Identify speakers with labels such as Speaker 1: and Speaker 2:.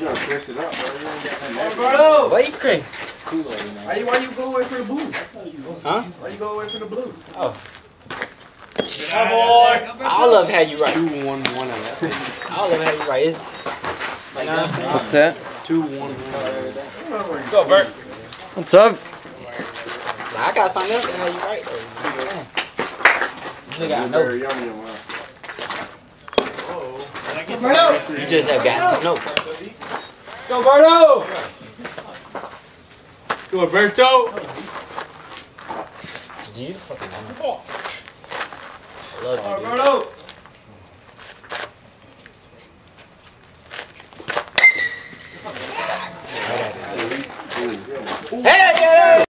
Speaker 1: gotta twist it up, bro. You ain't got that.
Speaker 2: Roberto!
Speaker 3: Why you crazy?
Speaker 1: Kool-Aid, man. Why you go away from the blue?
Speaker 3: Huh?
Speaker 1: Why you go away from the blue?
Speaker 3: Oh.
Speaker 2: My boy!
Speaker 3: I love how you write.
Speaker 1: 2-1-1 on that.
Speaker 3: I love how you write. It's, you know what I'm saying?
Speaker 4: What's that?
Speaker 1: 2-1-1.
Speaker 2: Go, Bert.
Speaker 4: What's up?
Speaker 3: Nah, I got something else in how you write though. Nigga, I know.
Speaker 1: Very yummy, man.
Speaker 3: You just have got to know.
Speaker 2: Go, Roberto! Go, Roberto!
Speaker 3: You fucking know. I love you, dude.
Speaker 2: Roberto!